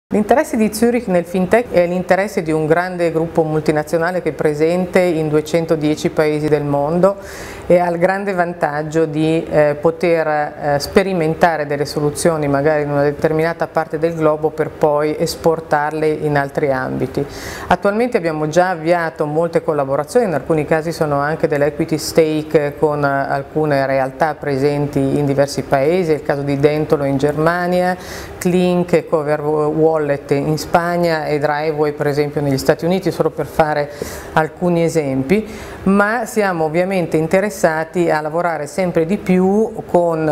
L'interesse di Zurich nel fintech è l'interesse di un grande gruppo multinazionale che è presente in 210 paesi del mondo e ha il grande vantaggio di poter sperimentare delle soluzioni magari in una determinata parte del globo per poi esportarle in altri ambiti. Attualmente abbiamo già avviato molte collaborazioni, in alcuni casi sono anche delle equity stake con alcune realtà presenti in diversi paesi, è il caso di Dentolo in Germania, Clink e Cover Wallet in Spagna e Driveway per esempio negli Stati Uniti, solo per fare alcuni esempi, ma siamo ovviamente interessati a lavorare sempre di più con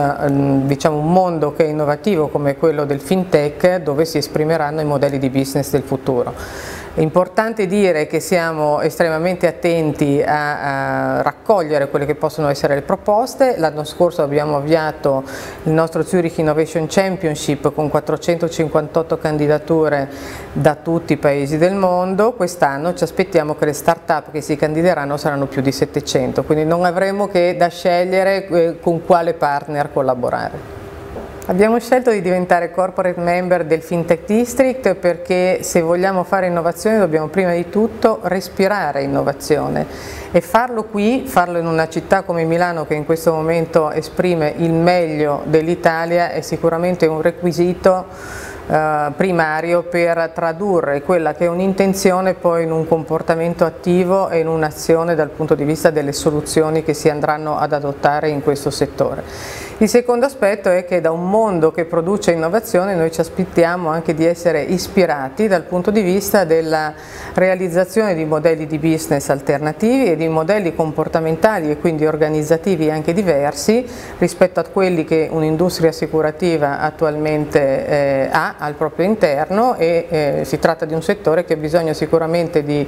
un mondo che è innovativo come quello del fintech, dove si esprimeranno i modelli di business del futuro. È importante dire che siamo estremamente attenti a raccogliere quelle che possono essere le proposte. L'anno scorso abbiamo avviato il nostro Zurich Innovation Championship con 458 candidature da tutti i paesi del mondo. Quest'anno ci aspettiamo che le start-up che si candideranno saranno più di 700, quindi non avremo che da scegliere con quale partner collaborare. Abbiamo scelto di diventare corporate member del FinTech District perché se vogliamo fare innovazione dobbiamo prima di tutto respirare innovazione e farlo qui, farlo in una città come Milano che in questo momento esprime il meglio dell'Italia è sicuramente un requisito primario per tradurre quella che è un'intenzione poi in un comportamento attivo e in un'azione dal punto di vista delle soluzioni che si andranno ad adottare in questo settore. Il secondo aspetto è che da un mondo che produce innovazione noi ci aspettiamo anche di essere ispirati dal punto di vista della realizzazione di modelli di business alternativi e di modelli comportamentali e quindi organizzativi anche diversi rispetto a quelli che un'industria assicurativa attualmente ha al proprio interno e si tratta di un settore che ha bisogno sicuramente di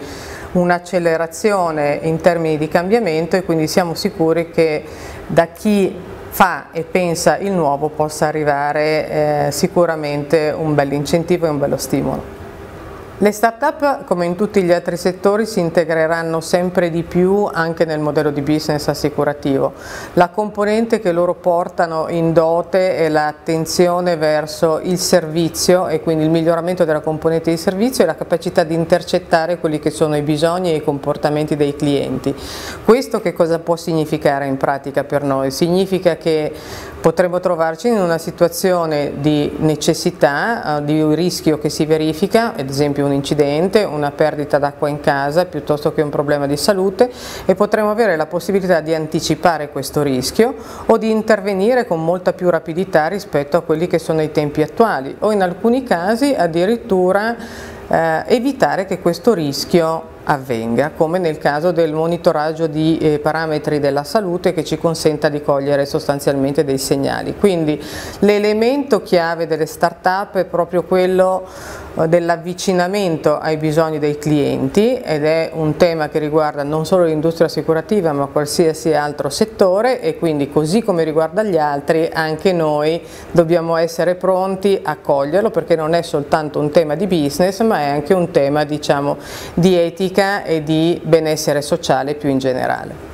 un'accelerazione in termini di cambiamento e quindi siamo sicuri che da chi fa e pensa il nuovo possa arrivare sicuramente un bel incentivo e un bello stimolo. Le start-up, come in tutti gli altri settori, si integreranno sempre di più anche nel modello di business assicurativo. La componente che loro portano in dote è l'attenzione verso il servizio e quindi il miglioramento della componente di servizio e la capacità di intercettare quelli che sono i bisogni e i comportamenti dei clienti. Questo che cosa può significare in pratica per noi? Significa che potremmo trovarci in una situazione di necessità, di un rischio che si verifica, ad esempio un incidente, una perdita d'acqua in casa piuttosto che un problema di salute e potremo avere la possibilità di anticipare questo rischio o di intervenire con molta più rapidità rispetto a quelli che sono i tempi attuali o in alcuni casi addirittura evitare che questo rischio avvenga, come nel caso del monitoraggio di parametri della salute che ci consenta di cogliere sostanzialmente dei segnali. Quindi l'elemento chiave delle start-up è proprio quello dell'avvicinamento ai bisogni dei clienti ed è un tema che riguarda non solo l'industria assicurativa ma qualsiasi altro settore e quindi così come riguarda gli altri anche noi dobbiamo essere pronti a coglierlo perché non è soltanto un tema di business ma è anche un tema di etica e di benessere sociale più in generale.